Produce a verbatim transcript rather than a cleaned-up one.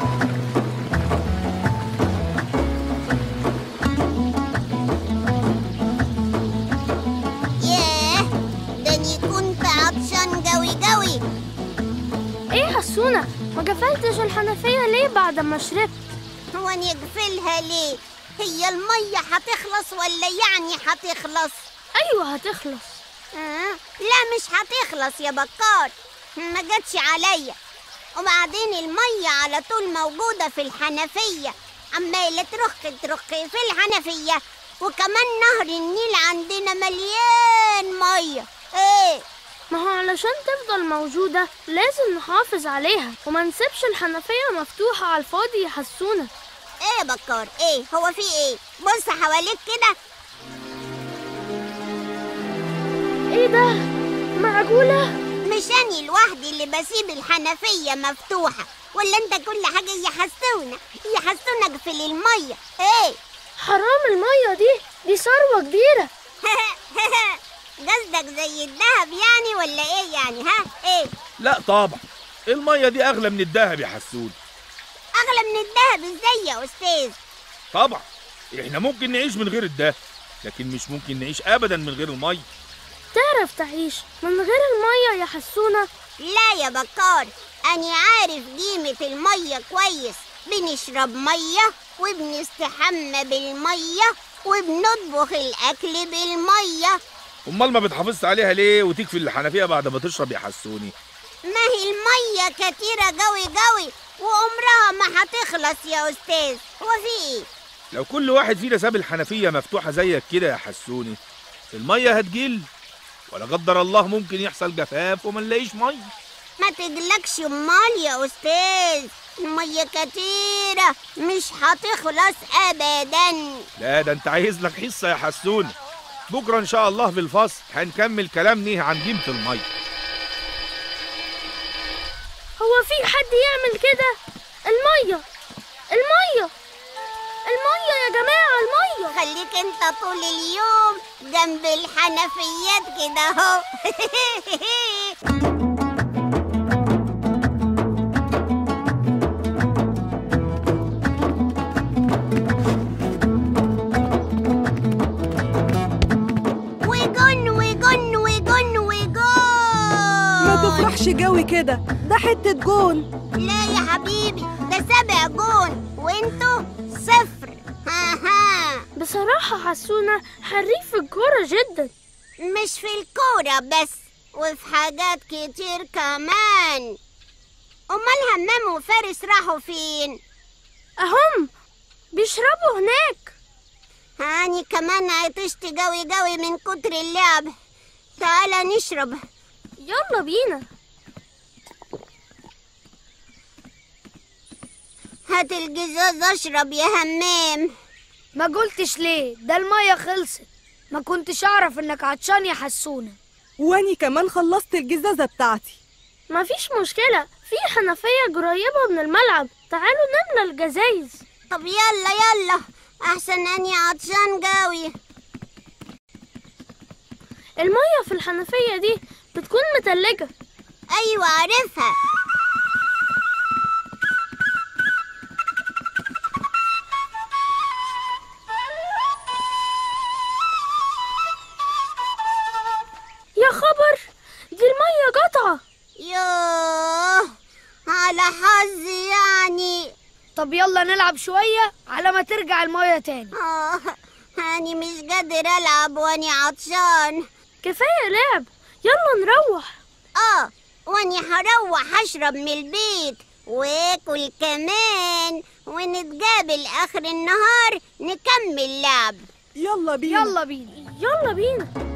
ياه، ده أني كنت عطشان جوي جوي. ايه يا حسونة، ما قفلتش الحنفية ليه بعد ما شربت؟ هو أني أقفلها ليه؟ هي المية هتخلص ولا يعني هتخلص؟ ايوه هتخلص. آه؟ لا مش هتخلص يا بكار، ما جاتش عليا. وبعدين المية على طول موجودة في الحنفية، عمالة ترخ ترخ في الحنفية. وكمان نهر النيل عندنا مليان مية. ايه؟ ما هو علشان تفضل موجودة لازم نحافظ عليها وما نسيبش الحنفية مفتوحة على الفاضي يا حسونة. ايه يا بكار، ايه هو في ايه؟ بص حواليك كده. ايه ده؟ معقولة؟ مش أني لوحدي اللي بسيب الحنفية مفتوحة، ولا انت كل حاجة يحسونا يحسونا اقفل المية؟ ايه؟ حرام، المية دي دي ثروة كبيرة. قصدك زي الذهب يعني ولا ايه يعني؟ ها ايه؟ لا طبعا، المية دي أغلى من الذهب يا حسون. أغلى من الذهب ازاي يا أستاذ؟ طبعا احنا ممكن نعيش من غير الذهب، لكن مش ممكن نعيش أبدا من غير المية. تعرف تعيش من غير المية يا حسونة؟ لا يا بكار، أنا عارف قيمة المية كويس. بنشرب مية وبنستحمى بالمية وبنطبخ الأكل بالمية. أمال ما بتحافظش عليها ليه وتكفي الحنفية بعد ما تشرب يا حسوني؟ ما هي المية كتيرة جوي جوي وعمرها ما هتخلص يا أستاذ. هو في إيه؟ لو كل واحد فينا ساب الحنفية مفتوحة زيك كده يا حسوني، المية هتجل، ولا قدر الله ممكن يحصل جفاف وما نلاقيش مية. ما تقلقش أمال يا أستاذ، المية كتيرة مش هتخلص أبدا. لا ده أنت عايز لك حصة يا حسوني. بكرة إن شاء الله في الفصل هنكمل كلامنا عن قيمة المية. هو في حد يعمل كده؟ المية المية المية يا جماعة، المية. خليك انت طول اليوم جنب الحنفيات كده اهو. وجن وجن وجن وجن. ما تفرحش جوي كده، ده حتة جون. لا يا حبيبي، ده سبع جون وانتوا صفر. ها ها. بصراحة حسونة حريف في الكورة جدا. مش في الكورة بس، وفي حاجات كتير كمان. أمال همام وفارس راحوا فين؟ أهم بيشربوا هناك. هاني كمان عطشت جوي جوي من كتر اللعب. تعالى نشرب. يلا بينا. هات الجزاز اشرب يا همام. ما قلتش ليه؟ ده المية خلصت. ما كنتش اعرف انك عطشان يا حسونة. واني كمان خلصت الجزازة بتاعتي. مفيش مشكلة، في حنفية قريبة من الملعب، تعالوا نملى الجزايز. طب يلا يلا، احسن اني عطشان جوي. المية في الحنفية دي بتكون متلجة. ايوه عارفها. يا خبر، دي المية قطعة. يوه، على حظي يعني. طب يلا نلعب شوية على ما ترجع المية تاني. آه، أنا مش قادر ألعب وأني عطشان. كفاية لعب، يلا نروح. آه، وأني هروح أشرب من البيت وآكل كمان، ونتقابل آخر النهار نكمل لعب. يلا بينا. يلا بينا. يلا بينا.